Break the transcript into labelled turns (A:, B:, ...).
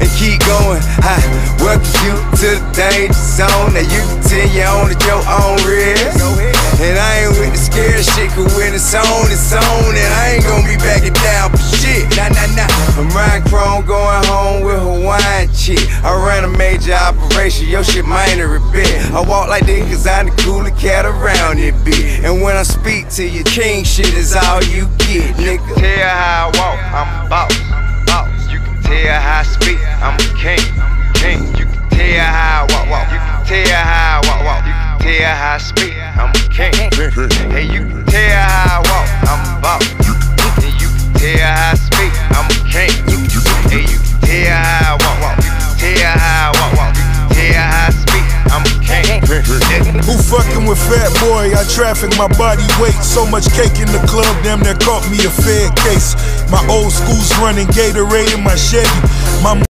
A: and keep going. I welcome you to the danger zone. Now you can tell you on at your own risk. And I ain't with the scary shit, cause when it's on, and I ain't gonna be backing down for shit. Nah. I'm riding chrome, going home with Hawaiian chick. I run a major operation, your shit minor a bit. I walk like this cause I'm the coolest cat around it, bitch. And when I speak to you, king shit is all you get, nigga. You can tell how I walk, I'm a boss. You can tell how I speak, I'm a king. You can tell how I walk. You can tell how I walk. You can tell how I speak, I'm a king. Hey, you can tell how I walk, I'm a boss. And you can tell how I speak, I'm a king. Hey, you can tell how I walk. You can tell how I walk. You can tell how I speak, I'm a king.
B: Who fucking with Fat Boy? I traffic my body weight. So much cake in the club, damn near caught me a fair case. My old school's running Gatorade in my Chevy. My